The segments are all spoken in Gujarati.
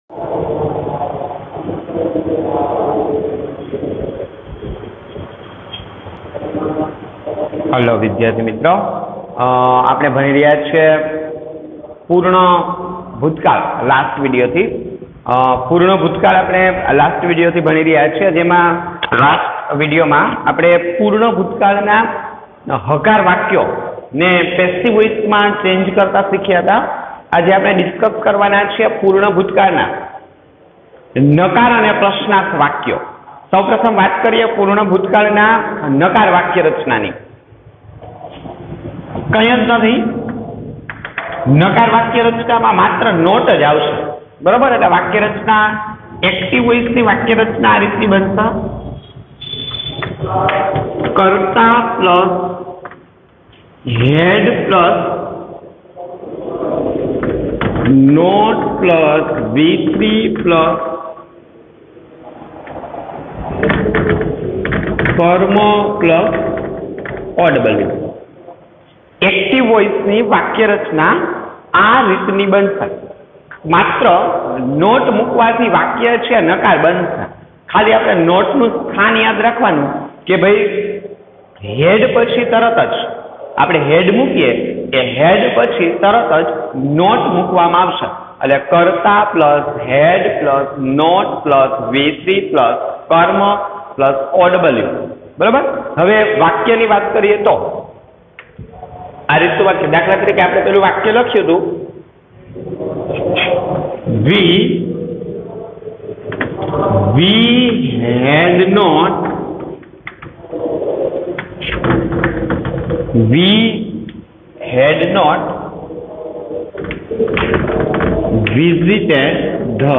हेलो विद्यार्थी मित्रों, आपणे भणी रह्या छे पूर्ण भूतकाळ लास्ट विडियो थी। पूर्ण भूतकाळ आपणे लास्ट विडियो थी भणी रह्या छे, जेमां लास्ट विडियो में आपणे पूर्ण भूतकाळना हकार वाक्यों ने पेसिव वॉइस में चेन्ज करता शीख्या था। आज आपणे डिस्कस करवाना छे पूर्ण भूतकाळना नकार अने प्रश्नार्थ वाक्यों। सौप्रथम बात करिए पूर्ण भूतकाळना नकार वाक्य रचनानी। कई ज नहीं, नकार वाक्य रचना में मात्र नोट ज आवशे, बराबर। एटले वाक्य रचना एक्टिव वॉइस की वाक्य रचना आ रीतनी बनशे, कर्ता plus had plus not plus V3 plus कर्म प्लस ऑडिबल। एक्टिव वॉइस की वाक्य रचना आ रीतनी बनशे। मात्र नोट मूकवाथी वाक्य छे नकार बनशे। खाली आपणे नोटनुं स्थान याद राखवानुं के भाई हेड पछी तरत ज आपणे हेड मूकीए ए हेड पछी तरत ज नोट मूकवामां आवशे। એટલે कर्ता plus had plus not plus V3 plus कर्म प्लस ऑडिबल, बराबर। हवे वाक्यनी बात करिए तो आ रीतનું वाक्य, दाखला तरीके આપણે પેલું વાક્ય લખ્યું હતું, we had not visited the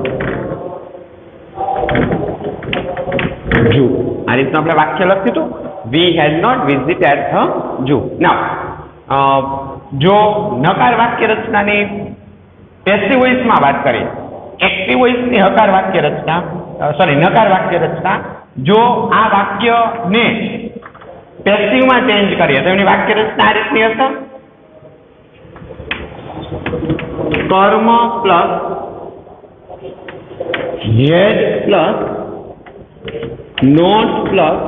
zoo। આ રીતનું આપણે વાક્ય લખ્યું હતું, we had not visited the zoo। Now जो नकार वाक्य रचना ने पेसिव वॉइस में बात करें, एक्टिव वॉइस की हकार वाक्य रचना सॉरी नकार वाक्य रचना जो आ वाक्य ने पेसिव में चेन्ज करिए तो वाक्य रचना आ रीतनी हशे, कर्म plus had plus not plus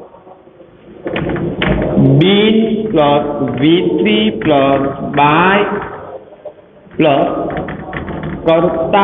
been plus V3 plus by plus कर्ता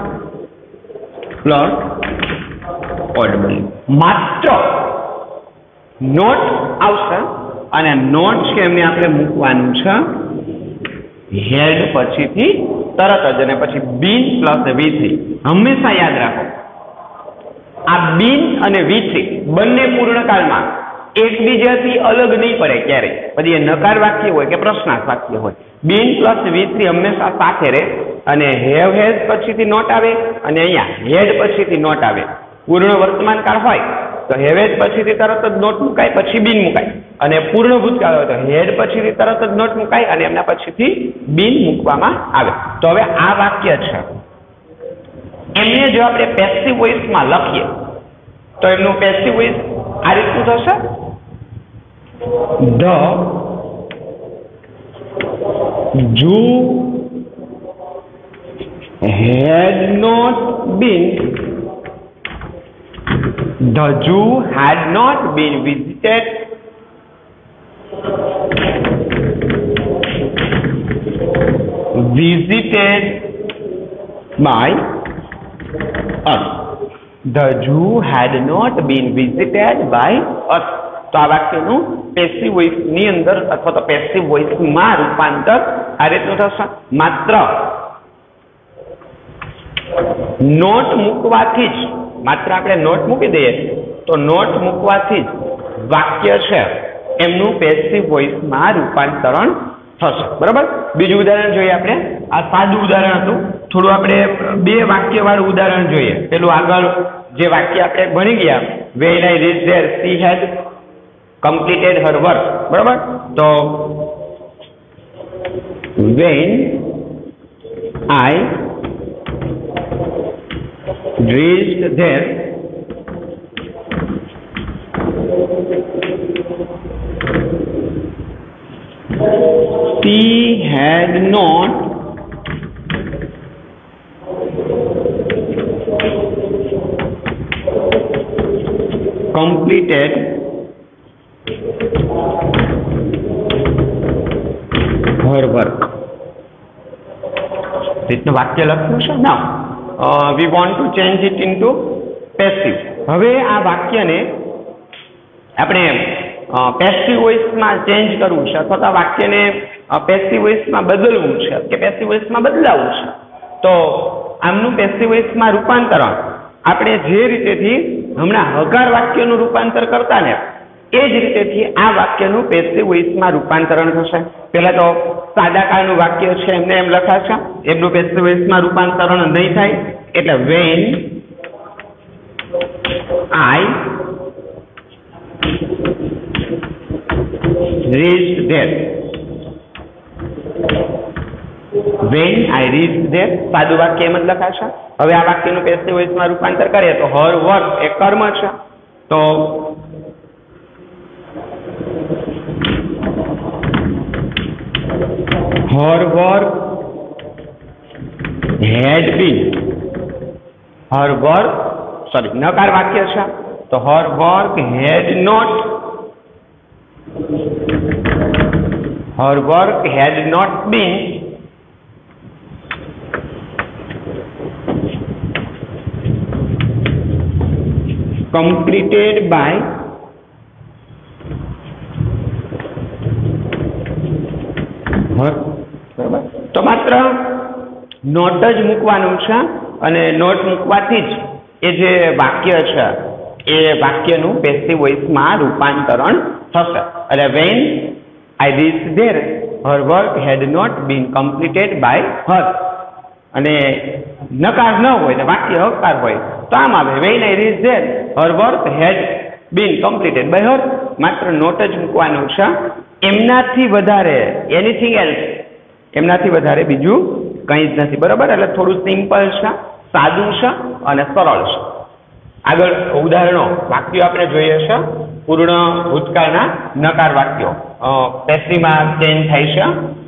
प्लस ऑडिबल। मात्र नोट आवशे अने नोट छे एमने आपणे मूकवानुं छे हेड पछीथी तरत ज अने पछी बीन प्लस V3। हमेशा याद राखो आ बीन अने V3 बंने पूर्णकाळमां एकबीजाथी अलग नहीं पड़े क्यारे, पछी ए नकार वाक्य होय के प्रश्नार्थ वाक्य होय। बीन प्लस V3 हमेशा साथे रहे अने हेव हेज पछीथी नोट आवे अने अहींया हेड पछीथी नोट आवे। पूर्ण वर्तमान काळ होय तो हेव हेज पछीथी तरत ज नोट मुकाय पछी बीन मुकाय, अने पूर्ण भूतकाळ होय तो हेड पछीथी तरत ज नोट मुकाय अने एमना पछीथी बीन मूकवामां आवे। तो हवे आ वाक्य छे एमने जो आपणे पेसिव वॉइस में लखीए तो एमनुं पेसिव वॉइस आ रीतनुं थशे, The Jew had not been visited by us। The Jew had not been visited by us। तो आ वाक्यનું પેસિવ વોઇસ ની અંદર અથવા તો પેસિવ વોઇસ માં રૂપાંતર આ રીતનું થશે। માત્ર નોટ મૂકવાથી જ, માત્ર આપણે નોટ મૂકી દઈએ તો નોટ મૂકવાથી જ વાક્ય છે એમનું પેસિવ વોઇસ માં રૂપાંતરણ થશે, બરાબર। બીજું ઉદાહરણ જોઈએ આપણે। આ સાદું ઉદાહરણ હતું, થોડું આપણે બે વાક્ય વાળું ઉદાહરણ જોઈએ। પેલું આગળ જે વાક્ય આપણે ભણી ગયા, when I reached there she had completed her work, बराबर। तो when I reached there she had not completed her work. રીતનું વાક્ય લખ્યું છે. Now we want to change it into passive. હવે આ વાક્યને આપણે પેસિવ વોઇસમાં ચેન્જ કરવું છે અથવા તો આ વાક્યને પેસિવ વોઇસમાં બદલવું છે કે પેસિવ વોઇસમાં બદલાવવું છે. તો આમનું પેસિવ વોઇસમાં રૂપાંતરણ આપણે જે રીતેથી હમણાં હકાર વાક્યનું રૂપાંતર કરતા ને એ જ રીતેથી આ વાક્યનું પેસિવ વોઇસમાં રૂપાંતરણ થશે. પહેલા તો સાદા કાળનું વાક્ય છે એમને એમ લખાશે, એમનું પેસિવ વોઇસમાં રૂપાંતરણ નહીં થાય. એટલે when I reached there, when I reached there સાદું વાક્ય એમ જ લખાશે. હવે આ વાક્યનું પેસિવ વોઇસમાં રૂપાંતર કરીએ તો her work એ કર્મ છે. તો her work had been, her work sorry નકાર વાક્ય છે તો her work had not been completed by her. બરાબર. તો માત્ર નોટ જ મૂકવાનું છે અને નોટ મૂકવાથી જ એ જે વાક્ય છે એ વાક્યનું પેસિવ વોઇસમાં રૂપાંતરણ થશે. એટલે when I reached there her work had not been completed by her. અને નકાર ન હોય ને વાક્ય હકાર હોય તો આમ આવે when I reached there her work had been completed by her. માત્ર નોટ જ મૂકવાનું છે, એમનાથી વધારે એનીથિંગ એલ્સ, એમનાથી વધારે બીજું કંઈ જ નથી. બરાબર. એટલે થોડું સિમ્પલ છે, સાદું છે અને સરળ છે. આગળ ઉદાહરણો વાક્યો આપણે જોઈએ છે. પૂર્ણ ભૂતકાળના નકાર વાક્યો પેસિવમાં ચેન્જ થાય છે.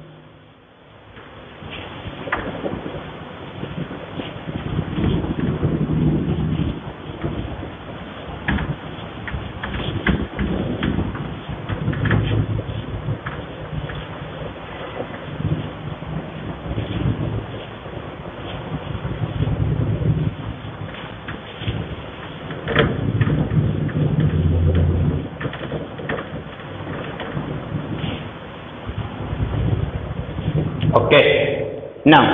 ઓકે. નાઉ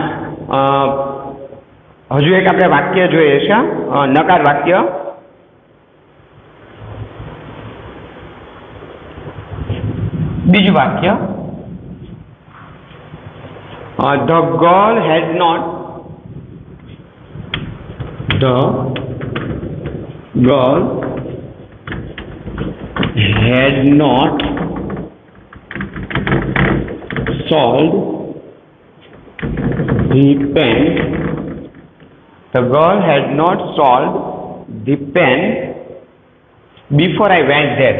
હજુ એક આપણે વાક્ય જોઈએ છે નકાર વાક્ય. બીજું વાક્ય the girl had not solved the pen. The girl had not solved the pen before I went there.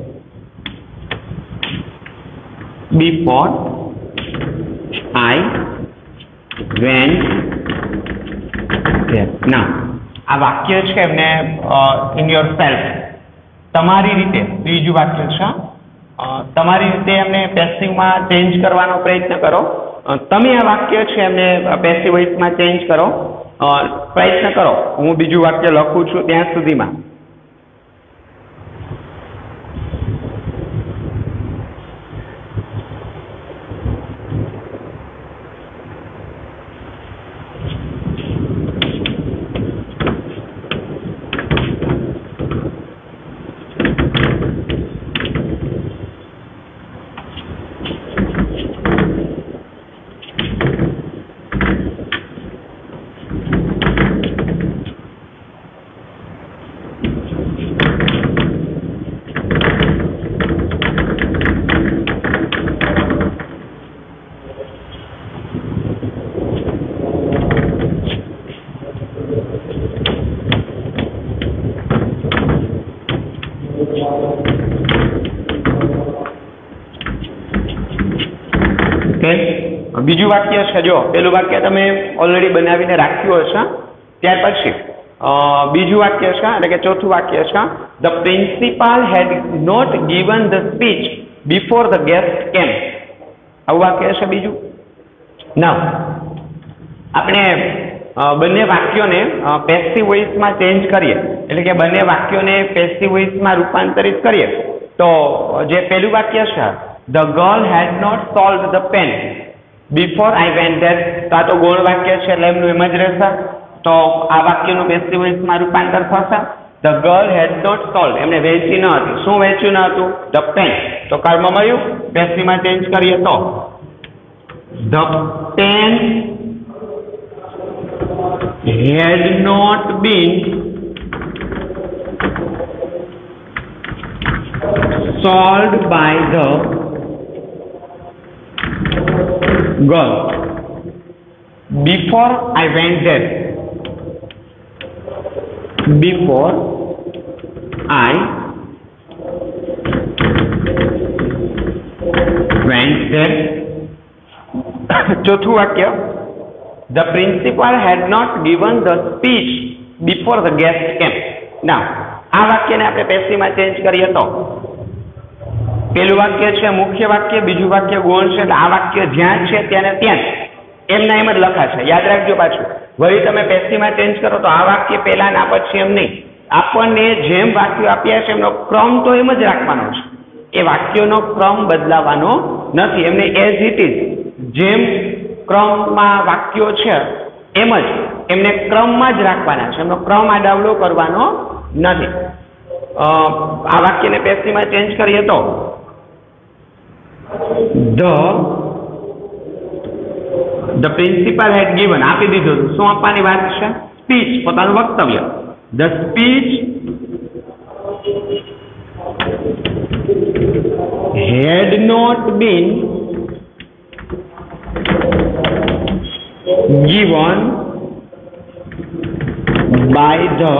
Before I went there. Now, આ વાક્ય છે એમને in yourself, તમારી રીતે. ત્રીજું વાક્ય છે તમારી રીતે એમને પેસિવમાં ચેન્જ કરવાનો પ્રયત્ન કરો. તમે આ વાક્ય છે એમને પેસિવ વોઇસમાં ચેન્જ કરો, પ્રયત્ન કરો. હું બીજું વાક્ય લખું છું ત્યાં સુધીમાં. બીજું વાક્ય છે, જો પેલું વાક્ય તમે ઓલરેડી બનાવીને રાખ્યું હશે. ત્યાર પછી બીજું વાક્ય છે એટલે કે ચોથું વાક્ય છે the principal had not given the speech before the guest came. આવું વાક્ય છે બીજું. ના, આપણે બંને વાક્યોને પેસિવ વોઇસમાં ચેન્જ કરીએ એટલે કે બંને વાક્યોને પેસિવ વોઇસમાં રૂપાંતરિત કરીએ તો જે પહેલું વાક્ય છે the girl had not solve the pen before I went there, તો આ તો ગૌણ વાક્ય છે એટલે એમનું એમ જ રહેશે. તો આ વાક્યનું પેસિવ વોઇસમાં રૂપાંતર થશે the girl had not solve, એમને વેચી ન હતી. શું વેચ્યું ન હતું? The pen. તો કર્મ મળ્યું. પેસિવમાં ચેન્જ કરીએ તો the pen had not been solved by the girl before I went there. Before I went there. ચોથું વાક્ય The principal had not given the speech before the guest came. Now, આ વાક્યને આપણે પેસિવમાં ચેન્જ કરીએ તો પેલું વાક્ય છે મુખ્ય વાક્ય, બીજું વાક્ય ગૌણ છે એટલે આ વાક્ય જ્યાં છે ત્યાં ત્યાં એમના એમ જ લખાશે. યાદ રાખજો પાછું. વળી તમે પેસિવમાં ચેન્જ કરો તો આ વાક્ય પહેલા ના પછી એમ નહીં. આપણને જેમ વાક્યો આપ્યા છે એમનો ક્રમ તો એમ જ રાખવાનો છે. એ વાક્યોનો ક્રમ બદલાવાનો નથી. એમને એઝ ઇટ ઇઝ જેમ ક્રમમાં વાક્યો છે એમ જ એમને ક્રમમાં જ રાખવાના છે. એમનો ક્રમ આડાવડો કરવાનો નથી. આ વાક્યને પેસિવમાં ચેન્જ કરીએ તો ધ પ્રિન્સિપાલ હેડ ગિવન આપી દીધું હતું. શું આપવાની વાત છે? સ્પીચ, પોતાનું વક્તવ્ય. The speech had not been given by the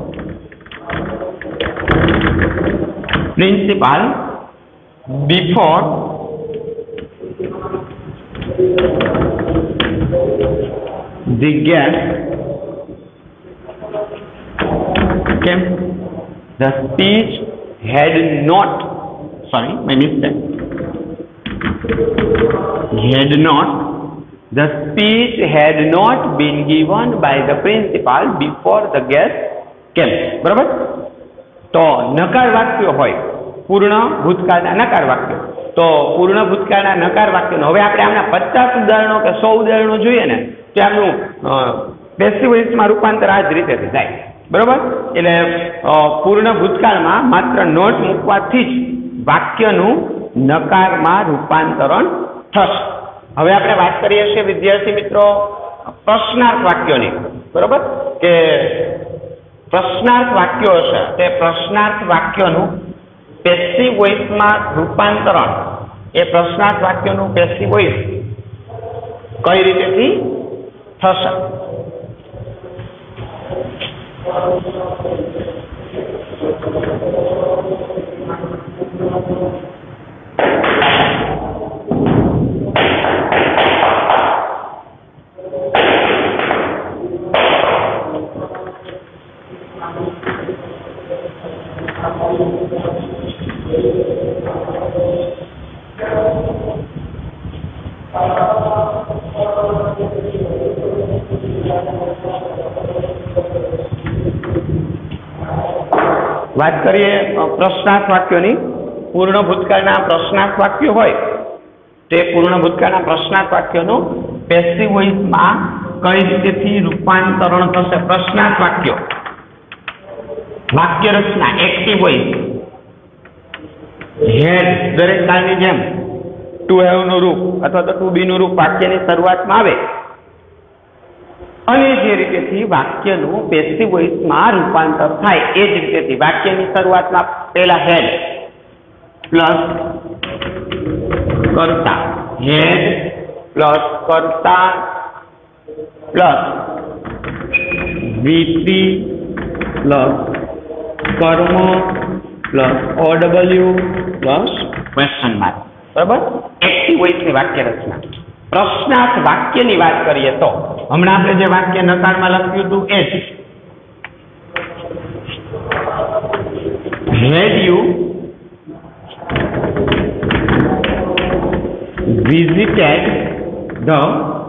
principal before the guest came. The speech had not, sorry, my mistake, had not, the speech had not been given by the principal before the guest came. બરાબર? તો નકાર વાક્યો હોય પૂર્ણ ભૂતકાળના નકાર વાક્યો, તો પૂર્ણ ભૂતકાળના નકાર વાક્યનો હવે આપણે આમના 50 ઉદાહરણો કે 100 ઉદાહરણો જોઈએ ને તો આમનું પેસિવ વોઇસમાં રૂપાંતર આ જ રીતે થાય. બરાબર? એટલે પૂર્ણ ભૂતકાળમાં માત્ર નોટ મૂકવાથી જ વાક્યનું નકારમાં રૂપાંતરણ થશે. હવે આપણે વાત કરીએ છીએ વિદ્યાર્થી મિત્રો પ્રશ્નાર્થ વાક્યોની. બરોબર? કે પ્રશ્નાર્થ વાક્યો છે તે પ્રશ્નાર્થ વાક્યોનું પેસિવ વોઇસમાં રૂપાંતરણ, એ પ્રશ્નાર્થ વાક્યોનું પેસિવ વોઇસ કઈ રીતેથી થશે? વાત કરીએ પ્રશ્નાર્થ વાક્યોની. પૂર્ણ ભૂતકાળના પ્રશ્નાર્થ વાક્યો હોય તે પૂર્ણ ભૂતકાળના પ્રશ્નાર્થ વાક્યોનું પેસિવ વોઇસમાં કઈ રીતેથી રૂપાંતરણ થશે? પ્રશ્નાર્થ વાક્યો, વાક્ય રચના એક્ટિવ વોઇસ. હેડ દરેક કાળની જેમ ટુ હેવ નું રૂપ અથવા તો ટુ બી નું રૂપ વાક્યની શરૂઆતમાં આવે અને જે રીતેથી વાક્યનું પેસિવ વોઇસમાં રૂપાંતર થાય એ જ રીતેથી વાક્યની શરૂઆતમાં પહેલા હેડ પ્લસ કર્તા, હેડ પ્લસ કર્તા પ્લસ વીટી પ્લસ કર્મ plus OW plus question mark. બરાબર? એક્ટિવ વોઇસની વાક્ય રચના. પ્રશ્નાર્થ વાક્યની વાત કરીએ તો હમણાં આપણે જે વાક્ય નકારમાં લખ્યું હતું એ જ had you visited the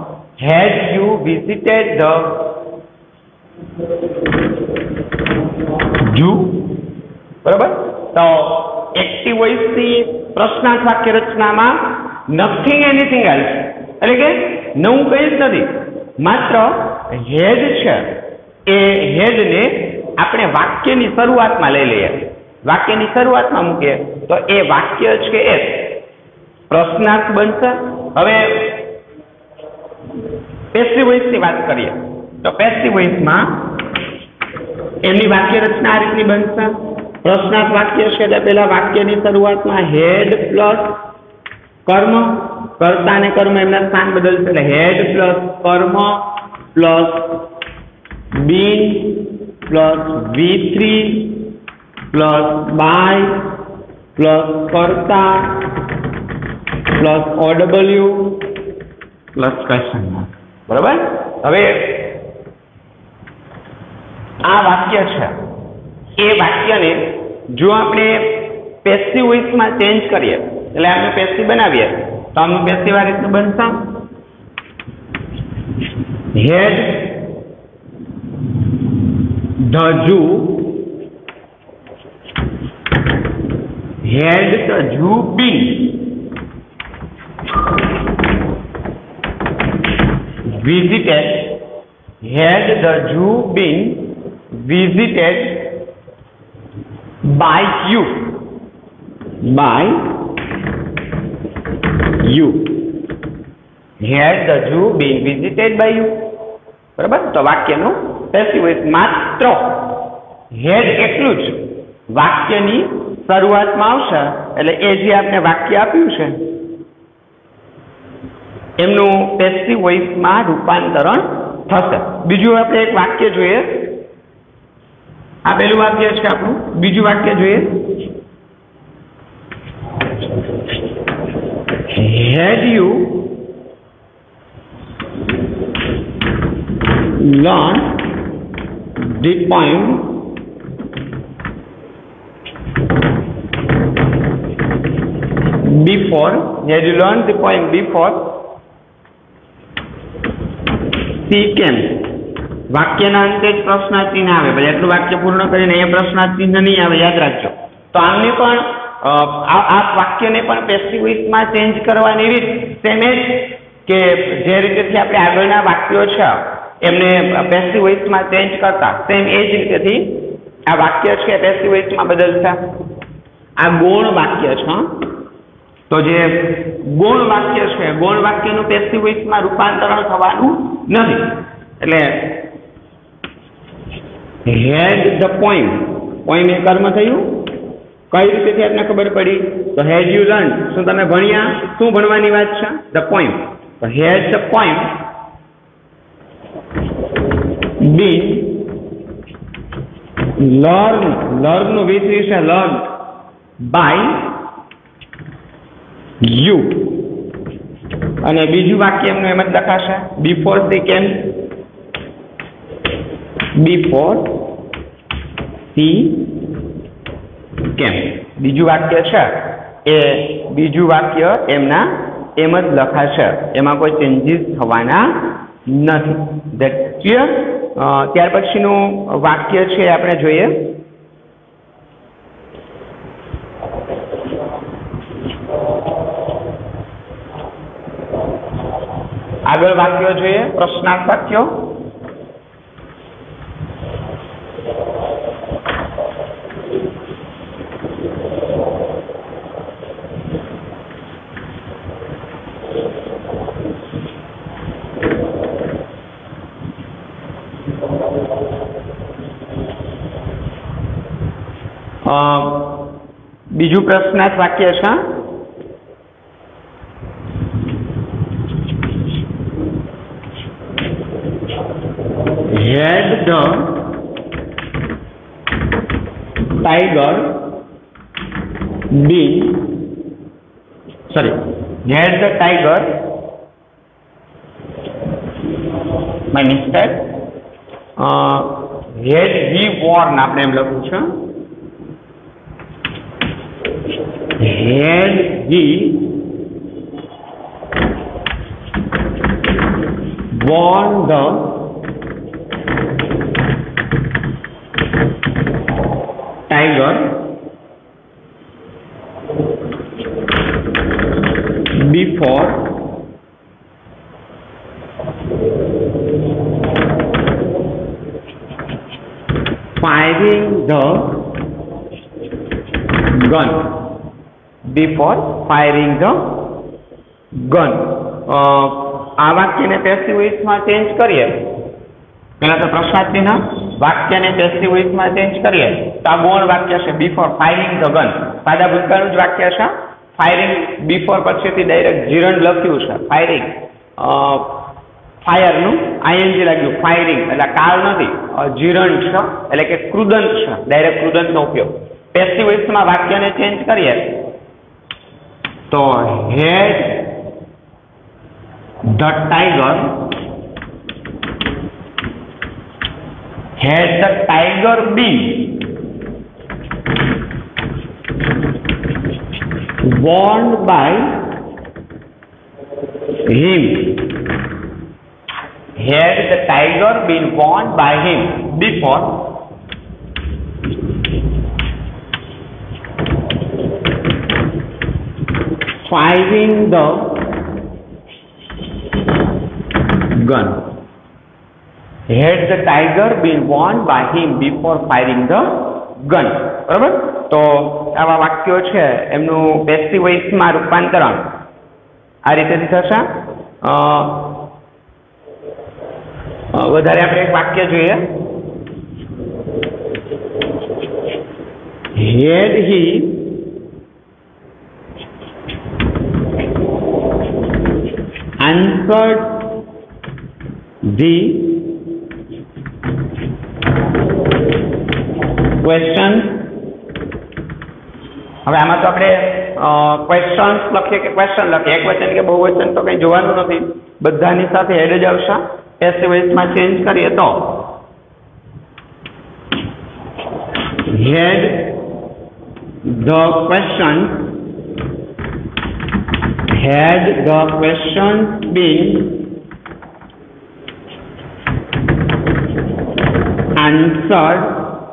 zoo? બરાબર. તો એક્ટિવ વોઇસ ની પ્રશ્નાર્થ વાક્ય રચનામાં નથિંગ એનીથિંગ એલ્સ, એટલે કે નવું કંઈ જ નથી, માત્ર હેડ છે. એ હેડને આપણે વાક્યની શરૂઆતમાં લઈ લઈએ, વાક્યની શરૂઆતમાં મૂકીએ તો એ વાક્ય છે એ પ્રશ્નાર્થ બનશે. હવે પેસિવ વોઇસની વાત કરીએ તો પેસિવ વોઇસમાં એમની વાક્ય રચના આ રીતની બનશે. પ્રશ્નાર્થ વાક્ય છે એટલે પેલા વાક્યની શરૂઆતમાં હેડ પ્લસ કર્મ, કર્તા અને કર્મ એમના સ્થાન બદલશે, એટલે હેડ પ્લસ કર્મ plus been plus V3 plus by plus કર્તા plus OW plus question mark. બરાબર. હવે આ વાક્ય છે એ વાક્યને જો આપણે પેસિવ વોઇસમાં ચેન્જ કરીએ, એટલે આપણે પેસિવ બનાવીએ તો આનું પેસિવ આ રીતનું બનશે. હેડ the Jew had the Jew been visited, had the Jew been visited by you, had the Jew been visited by you. બરાબર. તો વાક્યનું પેસિવ વોઇસ માત્ર હેડ એટલું જ વાક્યની શરૂઆતમાં આવશે, એટલે એ જે આપણે વાક્ય આપ્યું છે એમનું પેસિવ વોઇસમાં રૂપાંતરણ થશે. બીજું આપણે એક વાક્ય જોઈએ. આ પહેલું વાક્ય છે આપણું. બીજું વાક્ય જોઈએ. had you learn the poem before, had you learned the poem before she came. વાક્યના અંતે જ પ્રશ્નાર્થ ચિહ્ન આવે, પછી એટલું વાક્ય પૂર્ણ કરીને એ પ્રશ્નાર્થ ચિહ્ન નહીં આવે, યાદ રાખજો. તો આમને પણ આ વાક્યને પણ પેસિવ વોઇસમાં ચેન્જ કરવાની રીત સેમ જ કે જે રીતેથી આપણે આગળના વાક્યો છે એમને પેસિવ વોઇસમાં ચેન્જ કરતા, સેમ એ જ રીતેથી આ વાક્ય છે પેસિવ વોઇસમાં બદલતા. આ ગૌણ વાક્ય છે, તો જે ગૌણ વાક્ય છે ગૌણ વાક્યનું પેસિવ વોઇસમાં રૂપાંતરણ થવાનું નથી. એટલે હેડ ધ પોઈમ, પોઈમ એ કર્મ થયું. કઈ રીતેથી આપને ખબર પડી? તો હેડ યુ લર્ન, શું તમે ભણ્યા? શું ભણવાની વાત છે? The poem. તો had the poem been learn, learn નું V3 છે learn by you. અને બીજું વાક્ય એમનું એમ જ લખાશે before she came, before she came. બીજું વાક્ય છે એ બીજું વાક્ય એમના એમ જ લખાશે, એમાં કોઈ ચેન્જીસ થવાના નથી. That clear. ત્યાર પછીનું વાક્ય છે આપણે જોઈએ. આગળ વાક્યો જોઈએ, પ્રશ્નાર્થ વાક્યો. બીજું પ્રશ્નાર્થ વાક્ય છે had the tiger been, sorry, had the tiger, my mistake, had he worn, આપણે એમ લખ્યું છે had he won the tiger before firing the gun. Before firing the gun. આ વાક્યને પેસિવ વોઇસમાં ચેન્જ કરીએ. પહેલા તો પ્રશ્નાર્થ ચિહ્ન, વાક્યને પેસિવ વોઇસમાં ચેન્જ કરીએ તો આ ગૌણ વાક્ય છે બિફોર ફાયરિંગ ધ ગન. સાદા ભૂતકાળનું જ વાક્ય છે. ફાયરિંગ બિફોર પછીથી ડાયરેક્ટ જીરંડ લખ્યું છે. ફાયરિંગ ફાયરનું આઈએનજી લાગ્યું. ફાયરિંગ એટલે કાળ નથી, જીરંડ છે એટલે કે કૃદંત છે. ડાયરેક્ટ કૃદંતનો ઉપયોગ. પેસિવ વોઇસમાં વાક્યને ચેન્જ કરીએ તો હેડ the tiger been warned by him. Had the tiger been warned by him before firing the gun. Had the tiger been warned by him before firing the gun. બરાબર? તો આવા વાક્યો છે એમનું પેસિવ વોઇસમાં રૂપાંતરણ આ રીતેથી થશે. વધારે આપણે એક વાક્ય જોઈએ. Had he answered the question. હવે આમાં તો આપણે ક્વેશ્ચન્સ લખીએ કે ક્વેશ્ચન લખીએ, એક વચન કે બહુવચન તો કંઈ જોવાનું નથી, બધાની સાથે હેડ જ આવશે. પેસિવ વોઇસમાં ચેન્જ કરીએ તો had the question been answered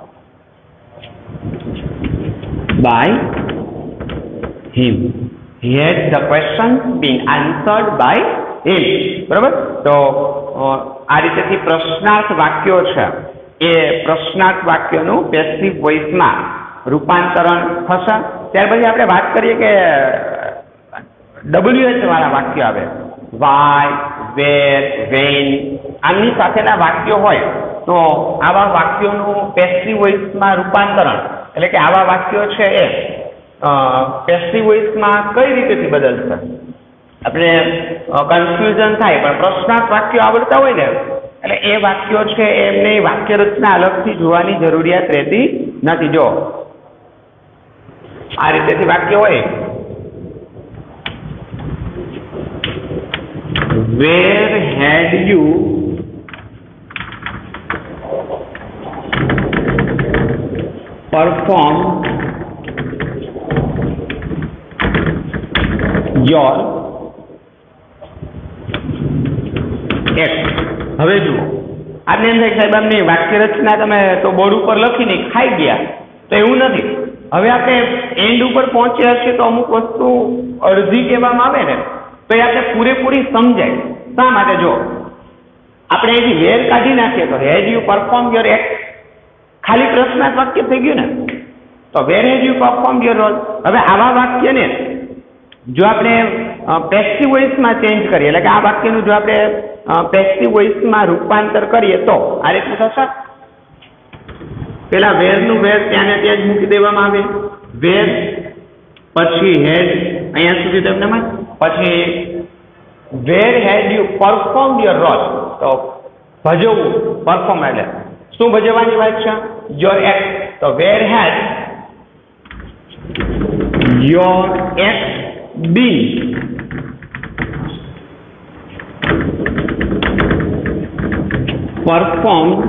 by him. Had the question been answered by him. બરાબર? તો આ રીતેથી પ્રશ્નાર્થ વાક્યો છે એ પ્રશ્નાર્થ વાક્યનું પેસિવ વોઇસમાં રૂપાંતરણ થશે. ત્યાર પછી આપણે વાત કરીએ કે WH વાળા વાક્ય આવે. વાય, વેર, વેન આમની સાથેના વાક્યો હોય તો આવા વાક્યોનું પેસિવ વોઇસમાં રૂપાંતરણ એટલે કે આવા વાક્યો છે એ પેસિવ વોઇસમાં કઈ રીતેથી બદલશે. આપણે કન્ફ્યુઝન થાય, પણ પ્રશ્નાર્થ વાક્યો આવડતા હોય ને એટલે એ વાક્યો છે એમને વાક્ય રચના અલગથી જોવાની જરૂરિયાત રહેતી નથી. જો આ રીતેથી વાક્ય હોય, where had you performed your act. હવે જુઓ, આની અંદર સાહેબ અમને વાક્ય રચના તમે તો બોર્ડ ઉપર લખીને ખાઈ ગયા તો એવું નથી. હવે આપણે એન્ડ ઉપર પહોંચ્યા છીએ તો અમુક વસ્તુ અડધી કહેવામાં આવે ને તો એ આપણે પૂરેપૂરી સમજાય. શા માટે? જો આપણે એથી વેર કાઢી નાખીએ તો had you perform your act ખાલી પ્રશ્નાર્થ વાક્ય થઈ ગયું ને. તો where had you perform your role. હવે આવા વાક્યને જો આપણે પેસિવ વોઇસમાં ચેન્જ કરીએ એટલે કે આ વાક્યનું જો આપણે પેસિવ વોઇસમાં રૂપાંતર કરીએ તો આ રીતનું થશે. પેલા વેરનું વેર ત્યાં ને ત્યાં જ મૂકી દેવામાં આવે. વેર પછી હેડ અહીંયા સુધી તમને પછી where had you perform your role. તો ભજવવું, પરફોર્મ એટલે શું ભજવવાની વાત છે? Your act. તો where had your act been performed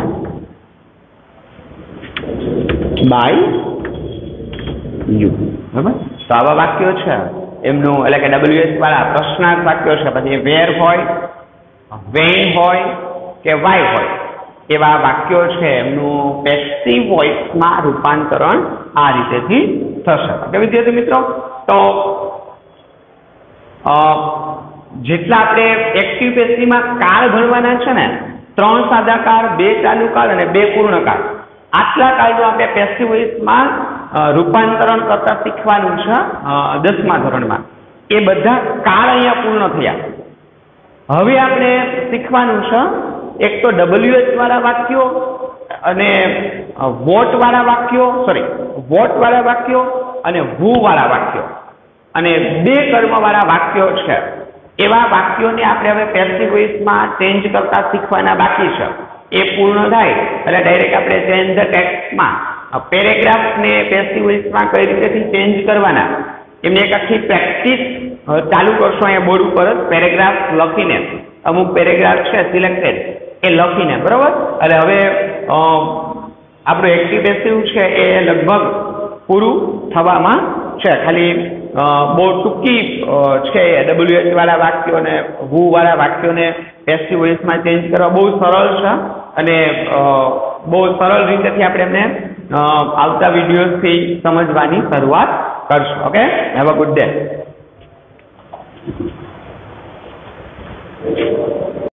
by you. બરાબર? તો આવા વાક્યો છે એમનું, એટલે કે WH વાળા પ્રશ્નાર્થ વાક્યો છે. પછી વેર હોય, વેન હોય કે વાય હોય એવા વાક્યો છે એમનું પેસિવ વોઇસમાં રૂપાંતરણ આ રીતેથી થશે. ઓકે વિદ્યાર્થી મિત્રો, તો જેટલા આપણે એક્ટિવ પેસિવમાં કાળ ભણવાના છે ને, 3 સાદા કાળ, 2 ચાલુ કાળ અને 2 પૂર્ણ કાળ, આટલા કાળનું આપણે પેસિવ વોઇસમાં રૂપાંતરણ કરતા શીખવાનું છે 10મા ધોરણમાં. એ બધા કાળ અહીંયા પૂર્ણ થયા. હવે આપણે શીખવાનું છે એક તો WH વાળા વાક્યો અને વોટ વાળા વાક્યો, વોટ વાળા વાક્યો અને હુ વાળા વાક્યો અને 2 કર્મ વાળા વાક્યો છે. એવા વાક્યોને આપણે હવે પેસિવ વોઇસમાં ચેન્જ કરતા શીખવાના બાકી છે. એ પૂર્ણ થાય એટલે ડાયરેક્ટ આપણે ચેન્જ ધ ટેક્સ્ટમાં પેરેગ્રાફને પેસિવ વોઇસમાં કઈ રીતેથી ચેન્જ કરવાના એમની એક આખી પ્રેક્ટિસ ચાલુ કરશો અહીંયા બોર્ડ ઉપર જ, પેરેગ્રાફ લખીને. અમુક પેરેગ્રાફ છે સિલેક્ટેડ એ લખીને, બરોબર. એટલે હવે આપણું એક્ટિવ પેસિવ છે એ લગભગ પૂરું થવામાં છે. ખાલી બહુ ટૂંકી છે WH વાળા વાક્યો અને હુ વાળા વાક્યોને પેસિવ વોઇસમાં ચેન્જ કરવા બહુ સરળ છે અને બહુ સરળ રીતેથી આપણે એમને આવતા વિડીયોઝથી સમજવાની શરૂઆત કરશું. Okay, have a good day.